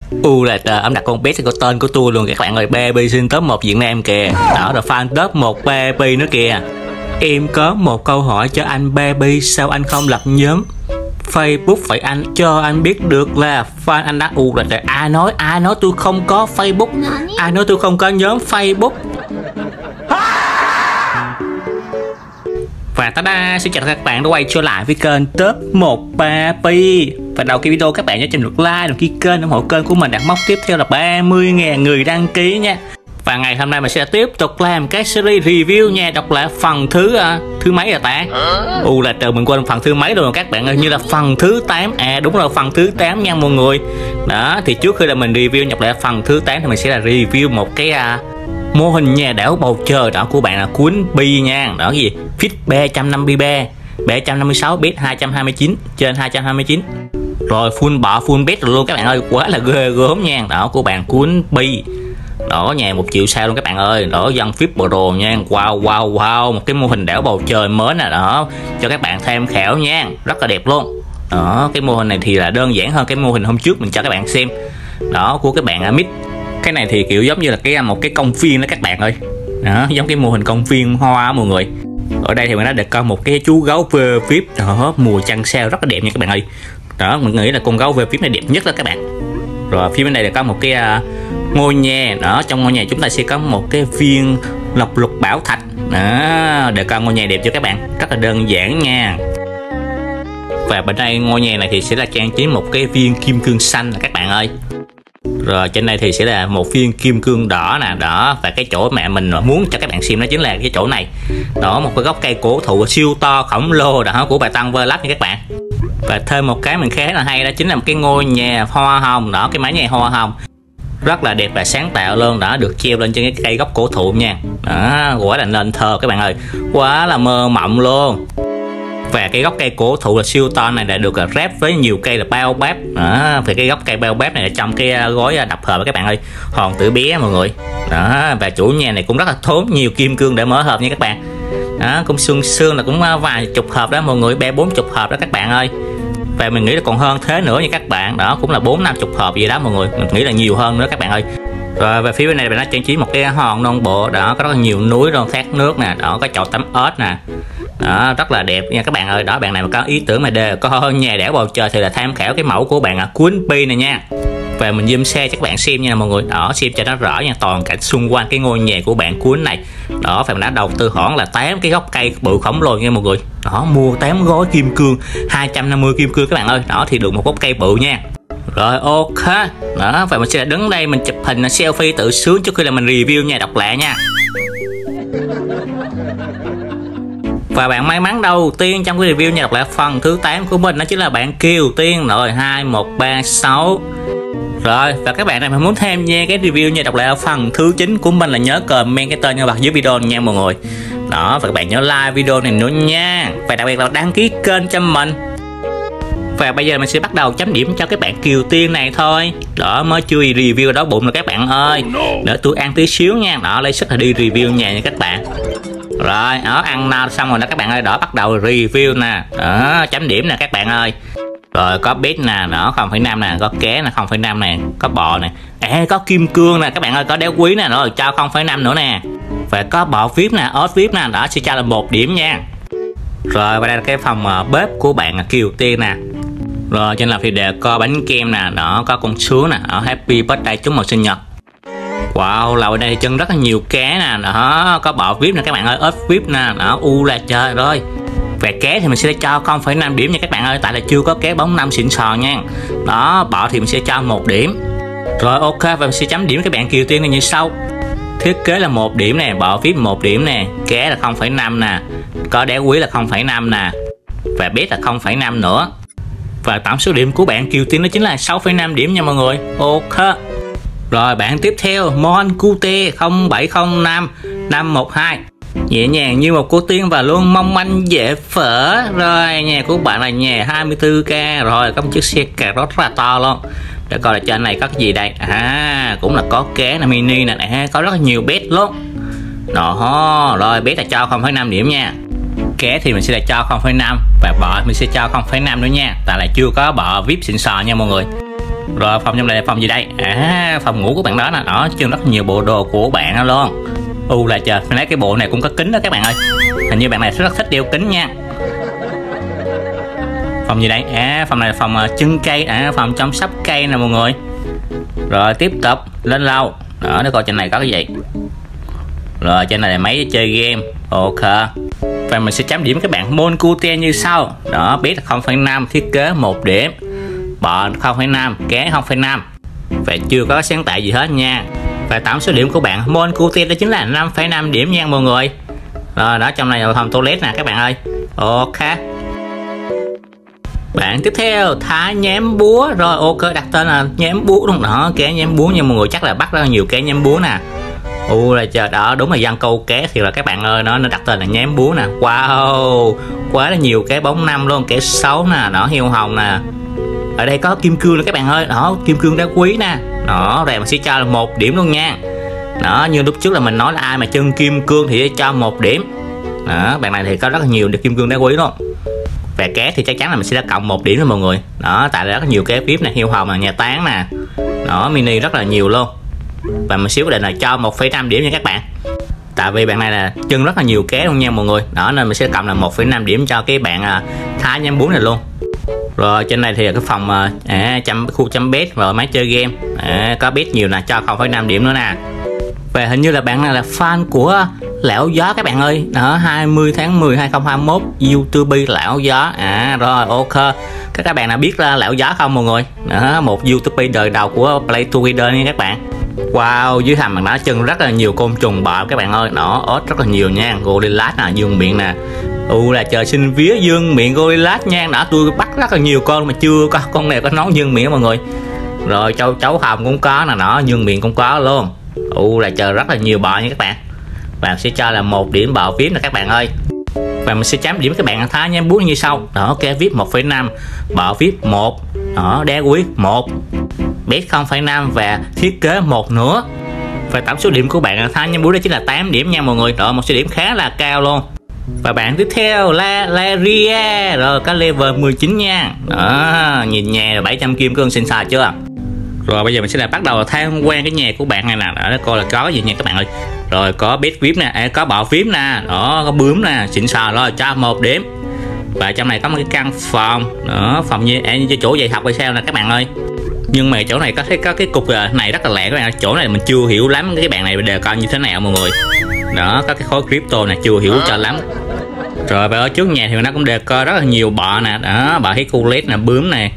Là trời, ông đặt con bé có tên của tôi luôn các bạn ơi. Baby xin top 1 Việt Nam kìa. Đó là fan top 1 Baby nữa kìa. Em có một câu hỏi cho anh Baby, sao anh không lập nhóm Facebook vậy anh? Cho anh biết được là fan anh đã là trời, ai nói tôi không có Facebook, ai nói tôi không có nhóm Facebook. Và tada, xin chào các bạn đã quay trở lại với kênh Top 1 Baby. Và đầu khi video các bạn nhớ chỉnh nút like, đăng ký kênh, ủng hộ kênh của mình đạt mốc tiếp theo là 30.000 người đăng ký nha. Và ngày hôm nay mình sẽ tiếp tục làm cái series review nha, đọc lại phần thứ mấy rồi ta? Là trời, mình quên phần thứ mấy rồi các bạn ơi, như là phần thứ 8. Đúng rồi, phần thứ 8 nha mọi người. Đó, thì trước khi là mình review nhập lại phần thứ 8 thì mình sẽ là review một cái mô hình nhà đảo bầu trời đó của bạn là Queen Bee nha. Đó cái gì? Fit 353, 356, bet 229 trên 229. Rồi full bọ full bet rồi luôn các bạn ơi, quá là ghê gớm nha. Đó của bạn Queen Bee. Đó nhà 1 triệu sao luôn các bạn ơi. Đó dân Fit Pro nha. Wow, một cái mô hình đảo bầu trời mới nè. Đó cho các bạn tham khảo nha, rất là đẹp luôn. Đó cái mô hình này thì là đơn giản hơn cái mô hình hôm trước mình cho các bạn xem. Đó của các bạn Mid. Cái này thì kiểu giống như là một cái công viên đó các bạn ơi. Đó giống cái mô hình công viên hoa mọi người. Ở đây thì mình đã được coi một cái chú gấu VIP. Đó mùa trăng sao rất là đẹp nha các bạn ơi. Đó mình nghĩ là con gấu VIP này đẹp nhất đó các bạn. Rồi phía bên đây là có một cái ngôi nhà. Đó trong ngôi nhà chúng ta sẽ có một cái viên lộc lục bảo thạch. Đó để coi ngôi nhà đẹp cho các bạn, rất là đơn giản nha. Và bên đây ngôi nhà này thì sẽ là trang trí một cái viên kim cương xanh là các bạn ơi. Rồi trên đây thì sẽ là một viên kim cương đỏ nè. Đó và cái chỗ mẹ mình muốn cho các bạn xem đó chính là cái chỗ này. Đó một cái gốc cây cổ thụ siêu to khổng lồ đó của bà Tăng Vlog nha các bạn. Và thêm một cái mình khá là hay đó chính là một cái ngôi nhà hoa hồng. Đó cái mái nhà hoa hồng rất là đẹp và sáng tạo luôn. Đó được treo lên trên cái cây gốc cổ thụ nha. Đó quá là nên thơ các bạn ơi, quá là mơ mộng luôn. Và cái gốc cây cổ thụ là siêu to này đã được ráp với nhiều cây là bao báp. Đó thì cái gốc cây bao báp này là trong cái gói đập hộp các bạn ơi, hòn tử bé mọi người. Đó và chủ nhà này cũng rất là tốn nhiều kim cương để mở hộp nha các bạn. Đó cũng xương là cũng vài chục hộp đó mọi người, 30-40 hộp đó các bạn ơi. Và mình nghĩ là còn hơn thế nữa nha các bạn. Đó cũng là 40-50 hộp gì đó mọi người, mình nghĩ là nhiều hơn nữa các bạn ơi. Rồi và phía bên này mình đã trang trí một cái hòn non bộ. Đó có rất là nhiều núi rồi thác nước nè. Đó có chậu tắm ếch nè. Đó rất là đẹp nha các bạn ơi. Đó bạn này mà có ý tưởng mà đề có nhà đảo bầu trời thì là tham khảo cái mẫu của bạn Queen Bee này nha. Và mình zoom xe cho các bạn xem nha mọi người. Đó xem cho nó rõ nha, toàn cảnh xung quanh cái ngôi nhà của bạn Queen này. Đó phải mình đã đầu tư khoảng là 8 cái gốc cây bự khổng lồ nha mọi người. Đó mua 8 gói kim cương 250 kim cương các bạn ơi. Đó thì được một gốc cây bự nha. Rồi ok. Đó và mình sẽ đứng đây mình chụp hình selfie tự sướng trước khi là mình review nha, độc lạ nha. Và bạn may mắn đầu tiên trong cái review nha, đọc lại phần thứ 8 của mình đó chính là bạn Kiều Tiên. Rồi 2136. Rồi và các bạn này mà muốn tham gia cái review nha, đọc lại phần thứ 9 của mình là nhớ comment cái tên nhân vật dưới video nha mọi người. Đó và các bạn nhớ like video này nữa nha. Và đặc biệt là đăng ký kênh cho mình. Và bây giờ mình sẽ bắt đầu chấm điểm cho các bạn Kiều Tiên này thôi. Đó mới chưa review đói bụng rồi các bạn ơi. Để tôi ăn tí xíu nha. Đó lấy sức là đi review nhà nha các bạn. Rồi đó ăn no xong rồi đó các bạn ơi. Đó bắt đầu review nè. Đó chấm điểm nè các bạn ơi. Rồi có bet nè, đó 0,5 nè, có ké nè 0,5 nè, có bò nè. Có kim cương nè các bạn ơi, có đéo quý nè, rồi cho 0,5 nữa nè. Và có bò VIP nè, ớt VIP nè, đó sẽ cho là 1 điểm nha. Rồi và đây là cái phòng bếp của bạn Kiều Tiên nè. Rồi trên là thì để có bánh kem nè, đó có con sứa nè, ở Happy Birthday chúc mừng sinh nhật. Wow, lầu đây chân rất là nhiều cá nè, đó có bò VIP nè các bạn ơi, ớt VIP nè, đó là trời rồi. Về ké thì mình sẽ cho 0,5 điểm nha các bạn ơi, tại là chưa có ké bóng 5 xịn sò nha. Đó bọ thì mình sẽ cho 1 điểm. Rồi ok và mình sẽ chấm điểm các bạn Kiều Tiên này như sau. Thiết kế là 1 điểm nè, bọ VIP 1 điểm nè, ké là 0,5 nè, có đéo quý là 0,5 nè, và bet là 0,5 nữa. Và tổng số điểm của bạn Kiều Tiên đó chính là 6,5 điểm nha mọi người. Ok. Rồi bạn tiếp theo Mon QT 0705 512. Nhẹ nhàng như một cô tiên và luôn mong manh dễ phở. Rồi nhà của bạn là nhà 24k. Rồi có một chiếc xe cà rốt rất là to luôn. Để coi là trên này có cái gì đây. Cũng là có ké là mini nè, có rất là nhiều bet luôn. Đó, rồi bet là cho 0,5 điểm nha. Ké thì mình sẽ là cho 0,5 và bọ mình sẽ cho 0,5 nữa nha, tại là chưa có bọ VIP xịn sò nha mọi người. Rồi phòng trong này là phòng gì đây? Phòng ngủ của bạn đó nè, đó trưng rất nhiều bộ đồ của bạn đó luôn. Là trời, mình lấy cái bộ này cũng có kính đó các bạn ơi. Hình như bạn này rất thích đeo kính nha. Phòng gì đây? Phòng này là phòng trưng cây, phòng chăm sóc cây nè mọi người. Rồi tiếp tục lên lầu. Đó, để coi trên này có cái gì. Rồi trên này là máy chơi game. Ok. Và mình sẽ chấm điểm các bạn môn cute như sau. Đó, biết là 0,5, thiết kế 1 điểm, bọ 0,5, ké 0,5. Và chưa có sáng tạo gì hết nha. Và tổng số điểm của bạn môn cute đó chính là 5,5 điểm nha mọi người. Rồi đó, trong này là phòng toilet nè các bạn ơi. Ok. Bạn tiếp theo thả nhém búa. Rồi ok, đặt tên là nhém búa đúng đó, ké nhém búa nha mọi người, chắc là bắt rất là nhiều ké nhém búa nè. Là trời, đó đúng là dân câu ké thì là các bạn ơi, nó đặt tên là nhém búa nè. Wow, quá là nhiều ké bóng 5 luôn, ké 6 nè, đó hiêu hồng nè. Ở đây có kim cương nữa các bạn ơi, đó kim cương đá quý nè. Đó, rồi mình sẽ cho là 1 điểm luôn nha. Đó, như lúc trước là mình nói là ai mà chân kim cương thì cho 1 điểm. Đó, bạn này thì có rất là nhiều kim cương đá quý luôn. Về ké thì chắc chắn là mình sẽ đã cộng 1 điểm cho mọi người. Đó, tại rất là nhiều ké VIP nè, hiêu hồng nè, nhà táng nè. Đó, mini rất là nhiều luôn. Và mình xíu định là cho 1,5 điểm nha các bạn. Tại vì bạn này là chân rất là nhiều ké luôn nha mọi người. Đó nên mình sẽ cộng là 1,5 điểm cho cái bạn thái nhắm bún này luôn. Rồi trên này thì là cái phòng khu chăm bếp rồi máy chơi game. Có bếp nhiều nè, cho 0,5 điểm nữa nè. Và hình như là bạn này là fan của Lão Gió các bạn ơi. Đó, 20 tháng 10 2021 YouTube Lão Gió. Rồi ok. Các bạn nào biết là Lão Gió không mọi người? Đó, một YouTube đời đầu của Play Together nha các bạn. Wow, dưới hầm bằng đá chân rất là nhiều côn trùng bọ các bạn ơi. Đó, ớt rất là nhiều nha. Gorillas nè, dương miệng nè. Là trời, xin vía dương miệng Gorillas nha. Đã tôi bắt rất là nhiều con mà chưa có con nào có nón dương miệng mọi người. Rồi châu chấu hồng cũng có nè, nó dương miệng cũng có luôn. Là trời, rất là nhiều bọ nha các bạn. Và sẽ cho là 1 điểm bọ VIP nè các bạn ơi. Và mình sẽ chấm điểm các bạn thái nhém bún như sau. Đó, ké VIP 1,5, bọ VIP 1, đó, đá quý 1, bét 0,5 và thiết kế 1 nữa. Và tổng số điểm của bạn thái nhém bún đó chính là 8 điểm nha mọi người. Đó, một số điểm khá là cao luôn. Và bạn tiếp theo là Ria. Rồi có level 19 nha. Đó, nhìn nhà 700 kim cương xịn sò chưa. Rồi bây giờ mình sẽ bắt đầu tham quan cái nhà của bạn này nè. Để coi là có cái gì nha các bạn ơi. Rồi có bét VIP nè, có bọ VIP nè, đó có bướm nè, xịn sò rồi, cho 1 điểm. Và trong này có một cái căn phòng, đó phòng như chỗ dạy học hay sao nè các bạn ơi. Nhưng mà chỗ này có cái cục này rất là lẹ các bạn. Chỗ này mình chưa hiểu lắm cái bạn này đề coi như thế nào mọi người. Đó, có cái khối crypto này chưa hiểu cho lắm. Rồi và ở trước nhà thì nó cũng đề coi rất là nhiều bọ nè, đó bọ Hercules nè, bướm nè.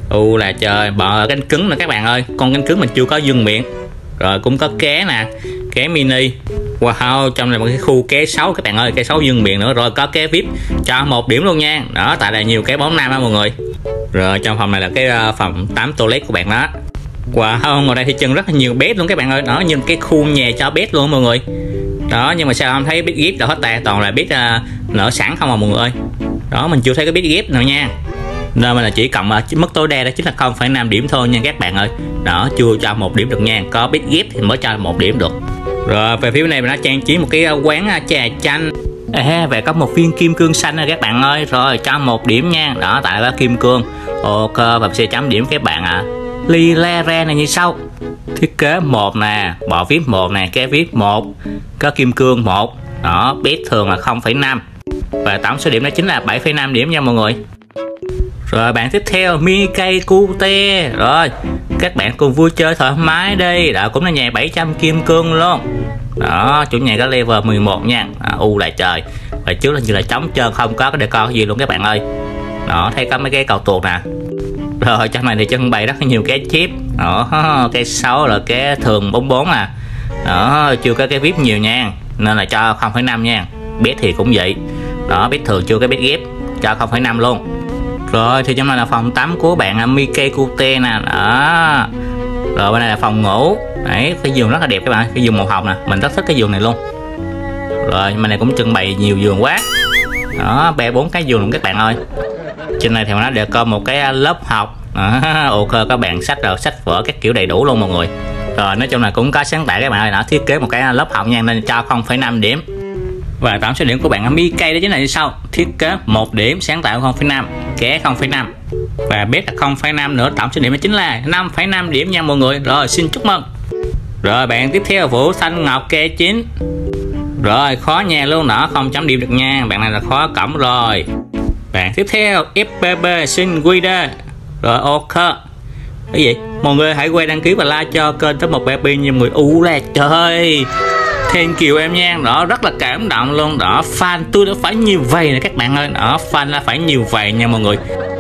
Là trời, bọ cánh cứng nè các bạn ơi. Con cánh cứng mình chưa có dương miệng. Rồi cũng có ké nè, ké mini. Wow, trong này một cái khu ké 6 các bạn ơi, ké 6 dương miệng nữa. Rồi có ké VIP cho 1 điểm luôn nha. Đó, tại là nhiều ké bóng nam á mọi người. Rồi trong phòng này là cái phòng tắm toilet của bạn đó. Wow, ngồi đây thì chân rất là nhiều bếp luôn các bạn ơi. Đó, như cái khu nhà cho bếp luôn mọi người. Đó, nhưng mà sao không thấy bếp ghép đâu hết ta, toàn là bếp nở sẵn không à mọi người ơi. Đó, mình chưa thấy cái bếp ghép nào nha. Nên mình là chỉ cộng mức tối đa đó chính là 0,5 điểm thôi nha các bạn ơi. Đó, chưa cho 1 điểm được nha. Có bếp ghép thì mới cho 1 điểm được. Rồi về phía này mình đã trang trí một cái quán trà chanh. Và có một viên kim cương xanh nè các bạn ơi. Rồi cho 1 điểm nha. Đó, tại là kim cương. Ok, và mình sẽ chấm điểm các bạn Lila này như sau. Thiết kế 1 nè, bọ VIP 1 nè, ké VIP 1, có kim cương 1. Đó, bét thường là 0,5. Và tổng số điểm đó chính là 7,5 điểm nha mọi người. Rồi bạn tiếp theo Mickey Cute. Rồi các bạn cùng vui chơi thoải mái đi. Đó cũng là nhà 700 kim cương luôn. Đó, chủ nhà có level 11 nha. Lại trời. Và trước là như là trống trơn, không có cái decor gì luôn các bạn ơi. Đó, thấy có mấy cái cầu tuột nè. Rồi trong này thì trưng bày rất là nhiều cái chip. Đó, cái 6 là cái thường 44 à. Đó, chưa có cái VIP nhiều nha. Nên là cho 0,5 nha. Bét thì cũng vậy. Đó, bét thường chưa cái bét ghép, cho 0,5 luôn. Rồi thì trong này là phòng tắm của bạn Mickey Cute nè. Đó. Rồi bên này là phòng ngủ. Đấy, cái giường rất là đẹp các bạn. Cái giường màu hồng nè, mình rất thích cái giường này luôn. Rồi bên này cũng trưng bày nhiều giường quá. Đó, 4 cái giường luôn các bạn ơi. Trên này thì nó đều có một cái lớp học. Ok, các bạn sách rồi, sách vở các kiểu đầy đủ luôn mọi người. Rồi nói chung là cũng có sáng tạo các bạn ơi. Nó thiết kế một cái lớp học nha, nên cho 0,5 điểm. Và tổng số điểm của bạn MK đó chính là như sau: thiết kế 1 điểm, sáng tạo 0,5, ké 0,5 và bếp là 0,5 nữa. Tổng số điểm đó chính là 5,5 điểm nha mọi người. Rồi xin chúc mừng. Rồi bạn tiếp theo Vũ Thanh Ngọc kê 9. Rồi khó nha luôn, đó không chấm điểm được nha, bạn này là khó cổng rồi. Bạn tiếp theo FPB xin Guida. Rồi ok. Cái gì? Mọi người hãy quay đăng ký và like cho kênh top 1 BP nha mọi người. Là trời, thank you em nha, đó rất là cảm động luôn, đó fan tôi đã phải nhiều vậy nè các bạn ơi, đó fan là phải nhiều vậy nha mọi người.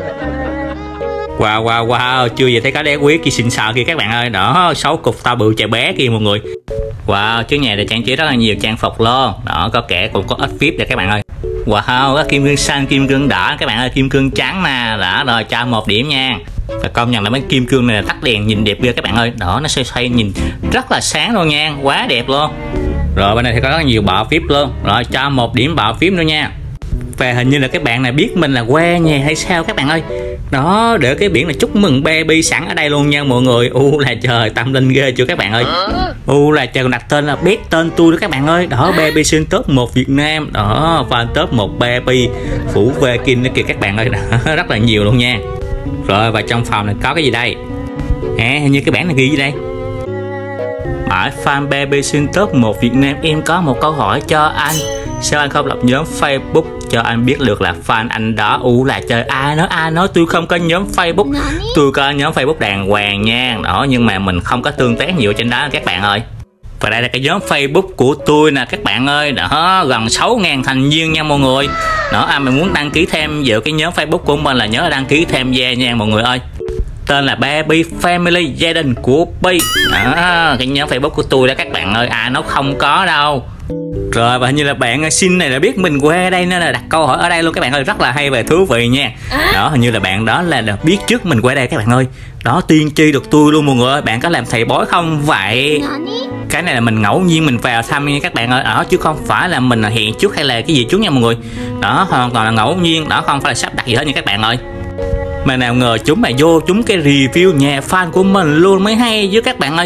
Wow, chưa gì thấy cá đé quý kia xịn sò kia các bạn ơi, đó 6 cục to bự chạy bé kia mọi người. Wow, chiếc nhà được trang trí rất là nhiều trang phục luôn, đó có kẻ cũng có ít VIP nè các bạn ơi. Wow, có kim cương xanh, kim cương đỏ các bạn ơi, kim cương trắng nè, đó rồi cho 1 điểm nha. Và công nhận là mấy kim cương này là tắt đèn nhìn đẹp ghê các bạn ơi, đó nó xoay nhìn rất là sáng luôn nha, quá đẹp luôn. Rồi bên này thì có rất là nhiều bọ VIP luôn, rồi cho 1 điểm bọ VIP nữa nha. Và hình như là các bạn này biết mình là que nhà hay sao các bạn ơi, đó để cái biển là chúc mừng baby sẵn ở đây luôn nha mọi người. Là trời, tâm linh ghê chưa các bạn ơi. Là trời, còn đặt tên là biết tên tôi đó các bạn ơi, đó baby xin top 1 Việt Nam, đó fan top 1 baby phủ về kim đó kìa các bạn ơi, đó, rất là nhiều luôn nha. Rồi và trong phòng này có cái gì đây? Hình như cái bảng này ghi gì đây? Hỏi fan baby xin top 1 Việt Nam, em có một câu hỏi cho anh, sao anh không lập nhóm Facebook cho anh biết được là fan anh đó? Là trời, ai nói tôi không có nhóm Facebook, tôi có nhóm Facebook đàng hoàng nha, đó nhưng mà mình không có tương tác nhiều trên đó các bạn ơi. Và đây là cái nhóm Facebook của tôi nè các bạn ơi, đó gần 6.000 thành viên nha mọi người. Đó ai mà muốn đăng ký thêm dự cái nhóm Facebook của mình là nhớ đăng ký tham gia nha mọi người ơi. Tên là Baby Family, gia đình của Bi. Đó, cái nhóm Facebook của tôi đó các bạn ơi, nó không có đâu. Rồi và hình như là bạn xin này là biết mình qua đây nên là đặt câu hỏi ở đây luôn các bạn ơi, rất là hay và thú vị nha. Đó hình như là bạn đó là biết trước mình qua đây các bạn ơi, đó tiên tri được tôi luôn mọi người ơi. Bạn có làm thầy bói không vậy? Cái này là mình ngẫu nhiên mình vào thăm nha các bạn ơi, đó chứ không phải là mình hẹn trước hay là cái gì trước nha mọi người. Đó hoàn toàn là ngẫu nhiên, đó không phải là sắp đặt gì hết nha các bạn ơi. Mà nào ngờ chúng mà vô chúng cái review nhà fan của mình luôn mới hay với các bạn ơi.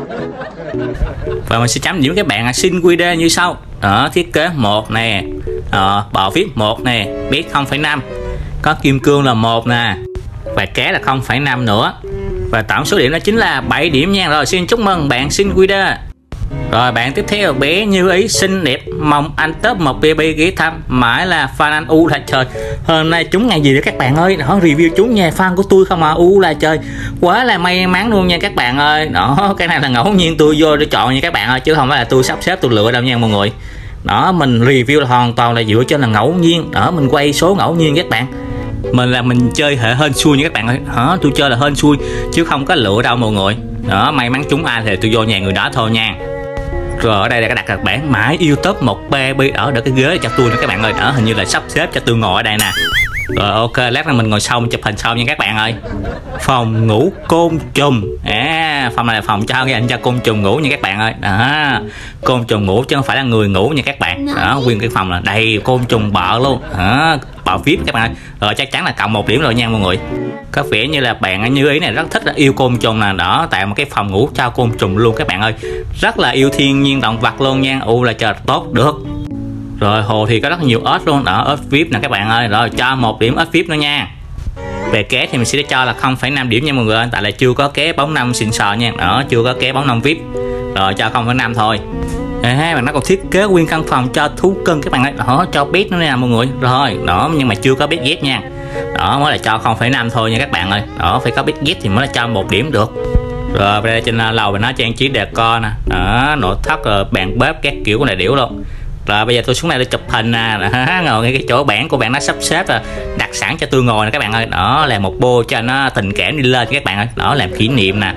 Và mình sẽ chấm điểm các bạn xin quy đề như sau: đó thiết kế 1 nè, bọ VIP 1 nè, biết 0,5, có kim cương là 1 nè, và ké là 0,5 nữa, và tổng số điểm đó chính là 7 điểm nha. Rồi xin chúc mừng bạn xin quy đề. Rồi bạn tiếp theo bé Như Ý xinh đẹp, mong anh top 1 BB ghé thăm, mãi là fan anh. Là trời, hôm nay chúng ngày gì đó các bạn ơi, đó review chúng nhà fan của tôi không à. Là trời, quá là may mắn luôn nha các bạn ơi. Đó cái này là ngẫu nhiên tôi vô để chọn nha các bạn ơi, chứ không phải là tôi sắp xếp tôi lựa đâu nha mọi người. Đó mình review là hoàn toàn là dựa trên là ngẫu nhiên, đó mình quay số ngẫu nhiên các bạn. Mình chơi hệ hên xui nha các bạn ơi, đó tôi chơi là hên xui chứ không có lựa đâu mọi người. Đó may mắn chúng ai thì tôi vô nhà người đó thôi nha. Rồi ở đây là cái đặt đặc bản mãi yêu top 1 baby, ở đỡ cái ghế cho tôi nữa các bạn ơi, ở hình như là sắp xếp cho tôi ngồi ở đây nè. Rồi ok, lát là mình ngồi sau chụp hình sau nha các bạn ơi. Phòng ngủ côn trùng, phòng này là phòng cho cái anh cho côn trùng ngủ nha các bạn ơi. Đó côn trùng ngủ chứ không phải là người ngủ nha các bạn. Đó nguyên cái phòng là đầy côn trùng bợ luôn, bọ VIP các bạn ơi. Rồi chắc chắn là cộng 1 điểm rồi nha mọi người. Có vẻ như là bạn Như Ý này rất thích là yêu côn trùng nè, đó tạo một cái phòng ngủ cho côn trùng luôn các bạn ơi, rất là yêu thiên nhiên động vật luôn nha. Là trời tốt được. Rồi hồ thì có rất nhiều ếch luôn, đó ếch VIP nè các bạn ơi. Rồi cho 1 điểm ếch VIP nữa nha. Về ké thì mình sẽ cho là 0,5 điểm nha mọi người ơi, tại là chưa có ké bóng 5 xịn sò nha, đó chưa có ké bóng 5 VIP. Rồi cho 0,5 thôi. Bạn nó còn thiết kế nguyên căn phòng cho thú cưng các bạn ơi, đó cho pet nữa nè mọi người. Rồi đó nhưng mà chưa có pet ghép nha, đó mới là cho 0,5 thôi nha các bạn ơi. Đó phải có pet ghép thì mới là cho 1 điểm được. Rồi đây trên lầu mình nó trang trí decor nè, đó nội thất rồi bàn bếp các kiểu này điểu luôn. Rồi bây giờ tôi xuống đây để chụp hình nè, ngồi ngay cái chỗ bảng của bạn nó sắp xếp rồi đặt sẵn cho tôi ngồi nè các bạn ơi. Đó là một bô cho nó tình cảm đi lên các bạn ơi, đó làm kỷ niệm nè.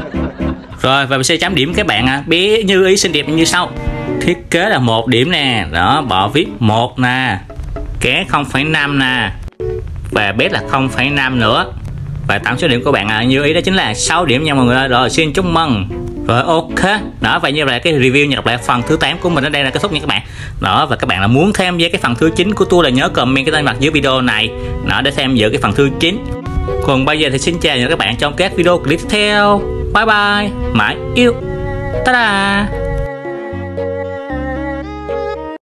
Rồi và mình sẽ chấm điểm các bạn bé Như Ý xinh đẹp như sau: thiết kế là 1 điểm nè, đó bọ VIP 1 nè, ké 0,5 nè, và bếp là 0,5 nữa, và tổng số điểm của bạn Như Ý đó chính là 6 điểm nha mọi người ơi. Rồi xin chúc mừng. Rồi ok, đó vậy như là cái review như đọc lại phần thứ 8 của mình ở đây là kết thúc nha các bạn. Đó và các bạn là muốn thêm với cái phần thứ 9 của tôi là nhớ comment cái tên mặt dưới video này đó để xem dự cái phần thứ 9. Còn bây giờ thì xin chào các bạn trong các video clip tiếp theo. Bye bye, mãi yêu, ta-da.